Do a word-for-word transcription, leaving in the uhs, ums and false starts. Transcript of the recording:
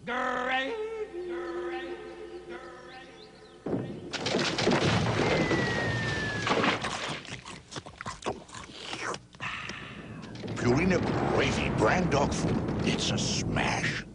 Grrravy, Purina Grrravy brand dog food. It's a smash.